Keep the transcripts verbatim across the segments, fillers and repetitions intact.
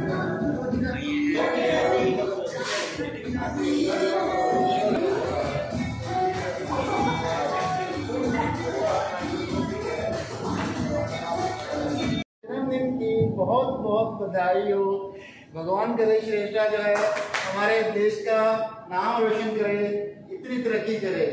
जन्मदिन की बहुत बहुत बधाई हो। भगवान करे श्रेष्ठा जो है हमारे देश का नाम रोशन करे, इतनी तरक्की करे।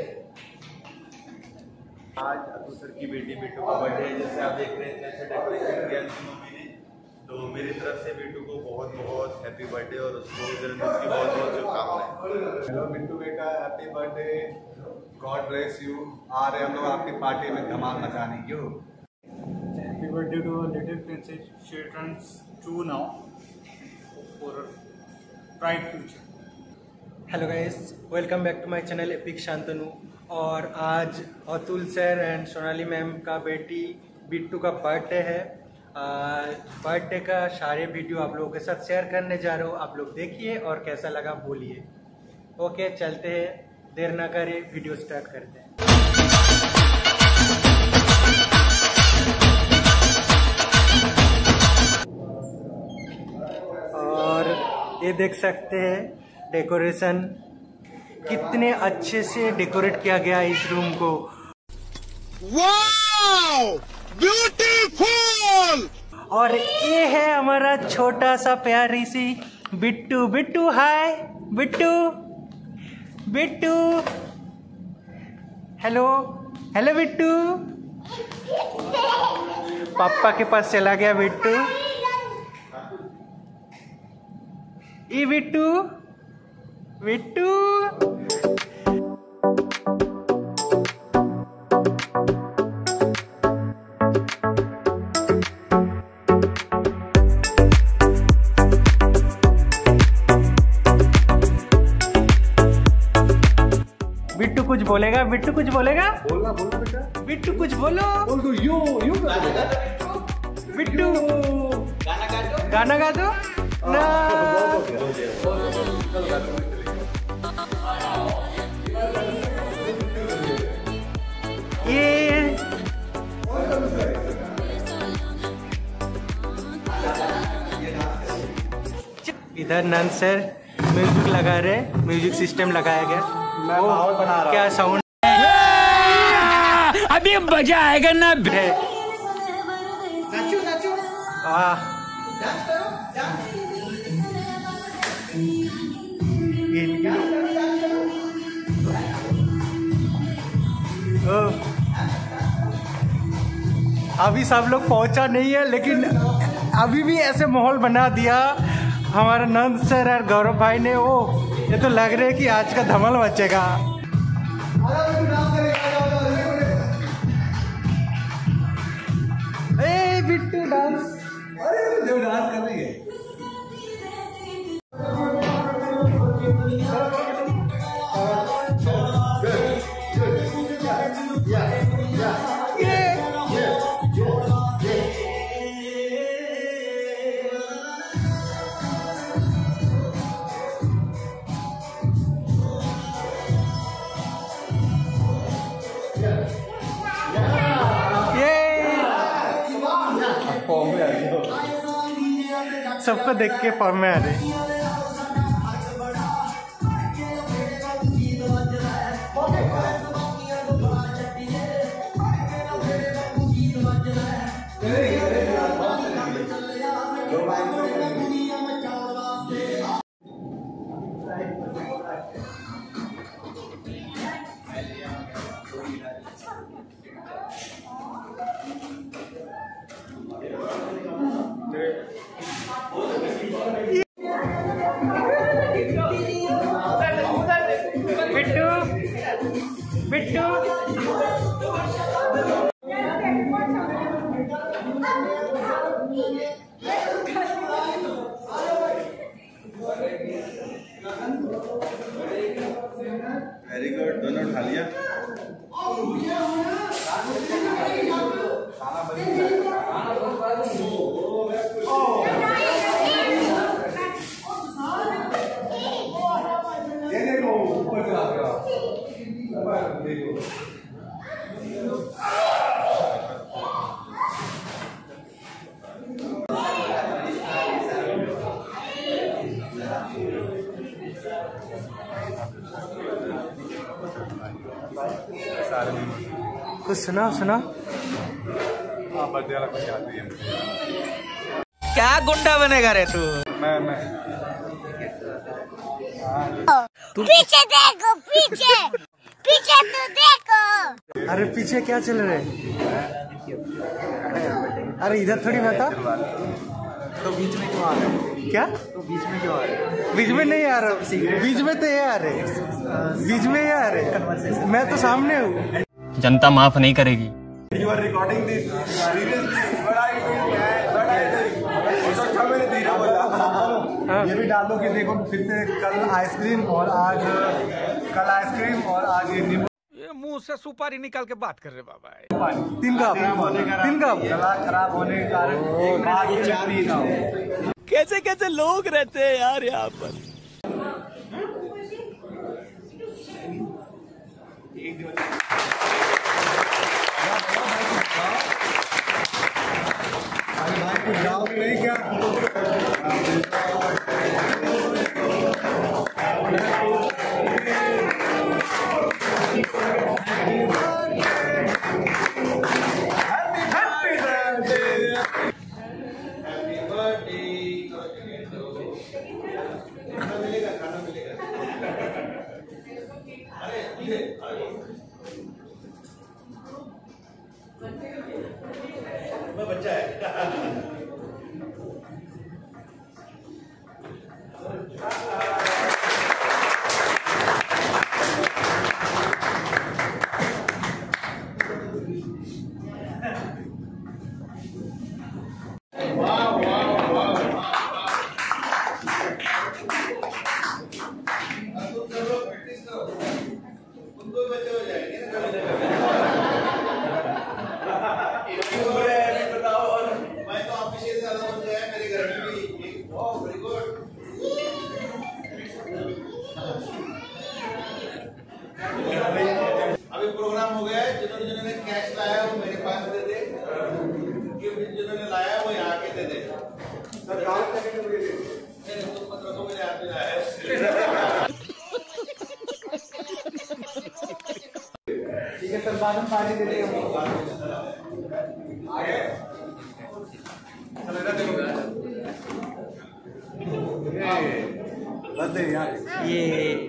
आज अतुल सर की बेटी बिट्टू का बर्थडे है, जैसे आप देख रहे हैं जैसे डेकोरेशन किया मम्मी ने, तो मेरी तरफ से बिट्टू को बहुत बहुत हैप्पी बर्थडे और उसको जन्मदिन की बहुत बहुत शुभकामनाएं। हेलो बिट्टू बेटा, happy birthday, God bless you. आ रहे हम लोग आपकी पार्टी में धमाल मचाने क्यों। Happy birthday to our little princess. She turns two now for her bright future. Hello guys, welcome back to my channel epic Shantanu. और आज Atul sir and Sonali ma'am का बेटी बिट्टू का बर्थडे है। बर्थडे का सारे वीडियो आप लोगों के साथ शेयर करने जा रहा हूँ, आप लोग देखिए और कैसा लगा बोलिए। ओके, चलते हैं, देर ना करें, वीडियो स्टार्ट करते हैं। और ये देख सकते हैं डेकोरेशन कितने अच्छे से डेकोरेट किया गया इस रूम को। Wow, beautiful. और ये है हमारा छोटा सा प्यारी सी Bittu. Bittu hi, Bittu Bittu hello hello Bittu. पापा के पास चला गया बिट्टू। ई बिट्टू बिट्टू बिट्टू कुछ बोलेगा? बिट्टू कुछ बोलेगा? बोलना बोलना बेटा, बिट्टू कुछ बोलो। बोल दो। यू यू बिट्टू गाना गा दो, गाना गा दो ना। ये इधर नंद सर म्यूजिक लगा रहे, म्यूजिक सिस्टम लगाया गया। मैं माहौल बना रहा हूं। क्या साउंड, अभी मजा आएगा ना। नाचो नाचो, वाह, डांस करो, डांस अभी सब लोग पहुंचा नहीं है, लेकिन अभी भी ऐसे माहौल बना दिया हमारे नंद सर और गौरव भाई ने। ओ, ये तो लग रहा है कि आज का धमाल मचेगा। ए बिट्टू डांस, अरे जो डांस कर रही है। सबको देख के फॉर्म में आ रही। बिट्टू बिट्टू वेरी गुड, दोनों उठा लिया। ऊपर चला गया, देखो। कुछ सुनाओ सुनाओ। हाँ बर्थडे वाला कुछ याद नहीं है मुझे। क्या गुंडा बनेगा रे तू? मैं मैं पीछे देखो, पीछे पीछे तो देखो। अरे पीछे क्या चल रहा है? अरे इधर थोड़ी बता। तो बीच में क्यों आ रहे हैं? क्या? तो बीच में क्यों आ रहे हैं? बीच में नहीं आ रहा, बीच में तो ये आ रहे, बीच में ये आ रहे। मैं तो सामने हूँ। जनता माफ नहीं करेगी। You are recording this seriously? What are you doing, man? What are you doing? ये तो अच्छा मैंने धीरे बोला। ये भी डाल दो कि देखो फिर से कल आइसक्रीम और आज कल आइसक्रीम और आज ये नींबू। ये मुंह से सुपारी निकाल के बात कर रहे बाबा। तीन कप तीन कप गला खराब होने के कारण बाद में चार पी जाओ। कैसे कैसे लोग रहते हैं यार यहाँ पर। अरे भाई कुछ जाओ नहीं क्या? बच्चा है। अभी प्रोग्राम हो गया है। जिन्होंने जिन्होंने कैश लाया वो मेरे पास दे दे, गिफ्ट जिन्होंने लाया वो यहाँ के दे दे। सरकार तुम मत रखो, मेरे हाथ में आया है। ठीक है सर, बाद में पार्टी दे देंगे। आगे बर्थडे यार ये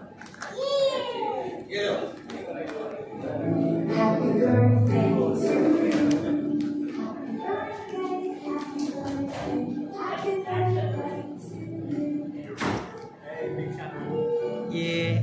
ये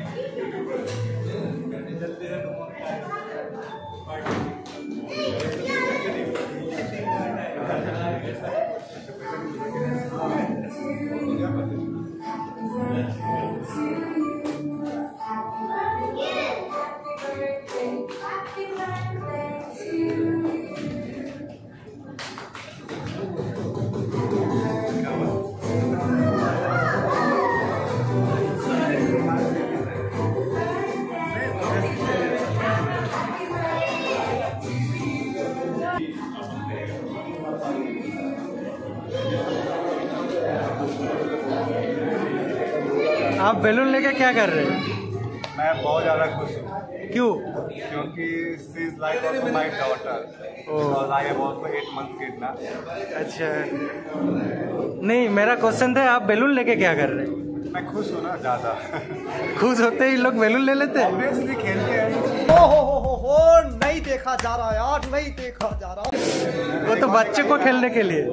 आप बैलून लेके क्या कर रहे हैं? मैं बहुत ज़्यादा खुश हूँ। क्यों? क्योंकि she is like also my daughter, because I have also eight months kid ना। अच्छा नहीं, मेरा क्वेश्चन था आप बैलून लेके क्या कर रहे हैं? मैं खुश हूँ ना ज़्यादा। खुश होते ही लोग बैलून ले लेते हैं। ऑब्वियसली खेलते हैं। ओ हो हो हो हो, नहीं देखा जा रहा यार, नहीं देखा जा रहा। वो तो बच्चे को खेलने के लिए।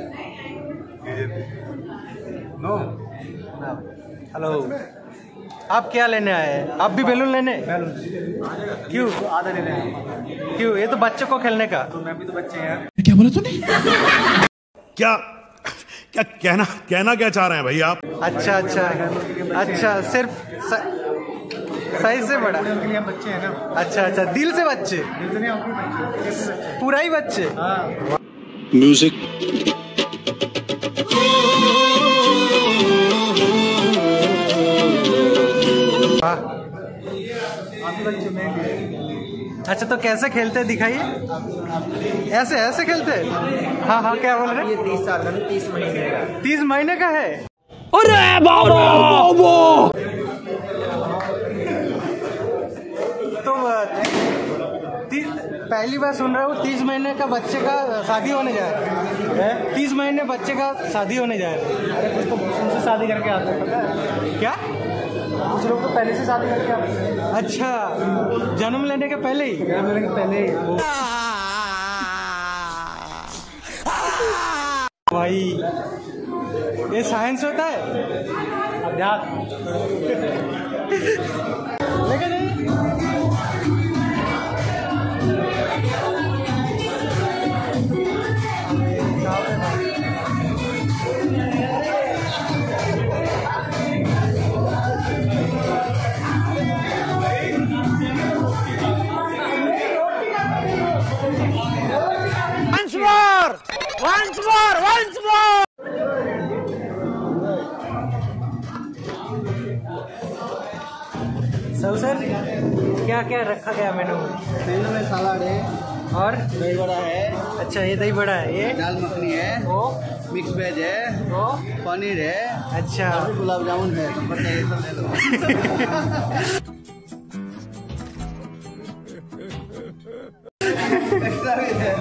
नो हेलो, आप क्या लेने आए हैं? आप भी बैलून लेने? क्यों? आधा लेने आया। क्यों? ये तो बच्चों को खेलने का। तो मैं भी तो बच्चे हैं। क्या बोला तूने? क्या क्या कहना कहना क्या चाह रहे हैं भाई आप? अच्छा अच्छा अच्छा, सिर्फ साइज से बड़ा। के लिए हम बच्चे हैं ना। अच्छा अच्छा, दिल से बच्चे, दिल से नहीं, हम भी बच्चे। पूरा ही बच्चे। म्यूजिक अच्छा, तो कैसे खेलते हैं दिखाइए। ऐसे ऐसे खेलते हैं? हाँ हाँ, क्या बोल रहे? ये तीस साल का, तीस महीने का। तीस महीने का है? अरे बाबा, तो ती, पहली बार सुन रहा हूँ तीस महीने का बच्चे का शादी होने जा रहा है। तीस महीने बच्चे का शादी होने जा रहा है। अरे कुछ तो उनसे शादी करके आते हैं, पता है? क्या? कुछ लोग तो पहले से शादी करके आते हैं। अच्छा, जन्म लेने के पहले ही? जन्म लेने के पहले ही। भाई ये साइंस होता है? अध्यात्म। लेके जाइए। Once more! Once more! Once more! सब सर क्या क्या रखा गया मेनू में? मेनू में सलाद है और दही बड़ा है। अच्छा, ये दही बड़ा है, ये दाल मखनी है, ओ मिक्स वेज है, ओ पनीर है, अच्छा, और गुलाब जामुन है। बताइए सब ले लो। एक्स्ट्रा वेज है।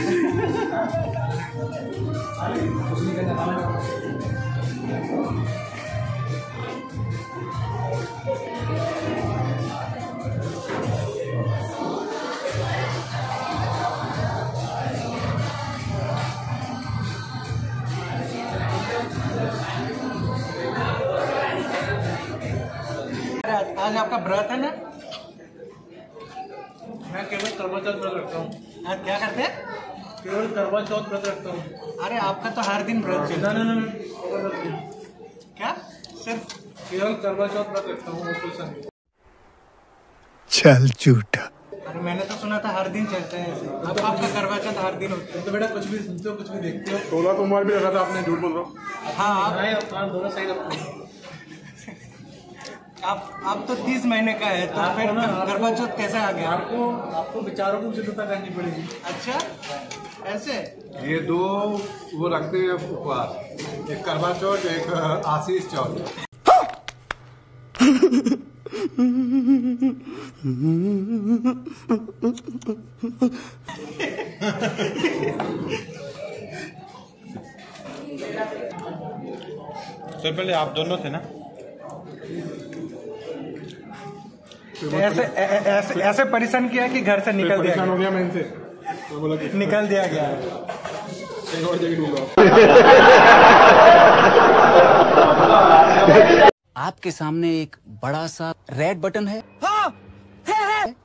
आज आपका व्रत है ना? मैं केवल करवा चौथ व्रत रखता हूँ। आप क्या करते हैं? केवल करवा चौथ व्रत रखता हूँ। अरे आपका तो हर दिन व्रत चलता ना है। ना ना, क्या? सिर्फ केवल करवा चौथ व्रत रखता हूँ, बिल्कुल सही। चल झूठा। अरे मैंने तो सुना था हर दिन चलते हैं ऐसे। अब आपका करवा चौथ हर दिन होता है? तो बेटा कुछ भी सुनते हो, कुछ भी देखते हो। सोलह सोमवार भी रखा था आपने, झूठ बोल रहा हूँ। हाँ, आप नहीं, अपना दोनों सही रखते हैं। आप आप तो तीस महीने का है, तो फिर करवा चौथ कैसे आ गया? आपको आपको विचारों की शुद्धता करनी पड़ेगी। अच्छा, ऐसे? ये दो वो रखते हैं उपवास, एक करवा चौथ, एक आशीष चौथ। तो पहले आप दोनों थे ना? ऐसे ऐ- ऐ- ऐसे ऐसे परेशान किया कि घर से निकल दिया हो गया मैं इनसे, तो बोला कि गया। निकल दिया गया। एक और जगह ढूंढो। आपके सामने एक बड़ा सा रेड बटन है। हाँ, है, है।